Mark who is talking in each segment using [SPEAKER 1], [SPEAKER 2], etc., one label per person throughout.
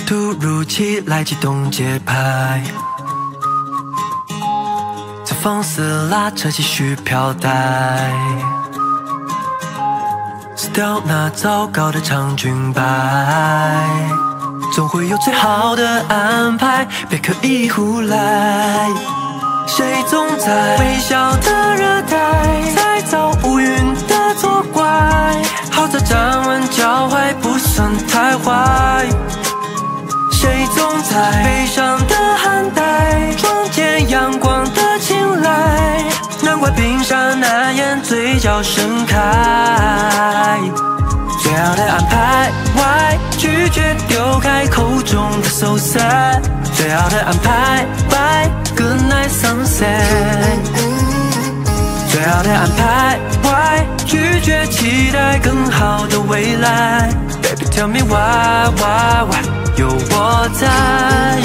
[SPEAKER 1] 突如其来激动节拍，从放肆拉扯继续飘带，撕掉那糟糕的场均摆，总会有最好的安排，别刻意胡来。谁总在微笑的热带，在造乌云的作怪，好在站稳脚踝不算太坏。谁总在悲伤的寒带，撞见阳光的青睐，难怪冰山难掩嘴角盛开。最好的安排 ，Why 拒绝丢开口中的 so sad？ 最好的安排 ，Bye good night sunset。最好的安排 ，Why 拒绝期待更好的未来 ？Baby tell me why 有我在。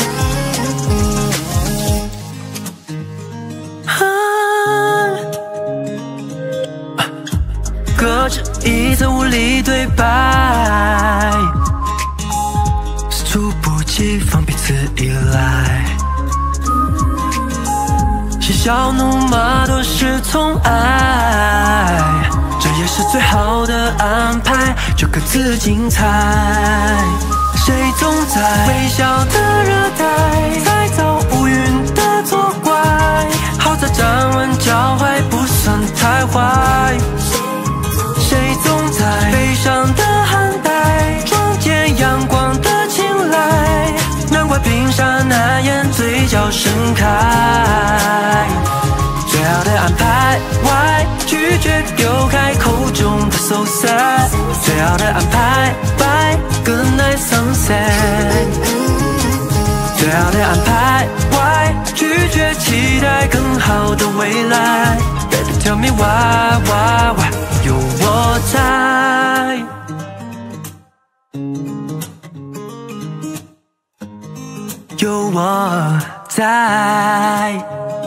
[SPEAKER 1] 隔着一层无力对白，是猝不及防彼此依赖，嬉笑怒骂都是从爱，这也是最好的安排，就各自精彩。谁总在微笑的热带，在造乌云的作怪，好在站稳脚踝不算太坏。谁总在悲伤的寒带，撞见阳光的青睐，难怪冰山难掩嘴角盛开。最好的安排 ，Why 拒绝丢开口中的 so sad？ 最好的安排 ，Bye good night sunset。最好的安排 ，Why 拒绝期待更好的未来 ？Baby tell me why 有我在，有我在。